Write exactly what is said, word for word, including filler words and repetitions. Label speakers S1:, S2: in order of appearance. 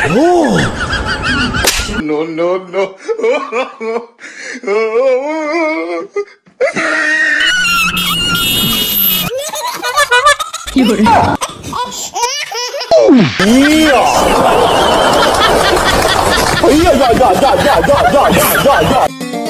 S1: Oh. No, no, no.
S2: Iya.
S1: Iya, ja, ja, ja, ja, ja, ja, ja, ja.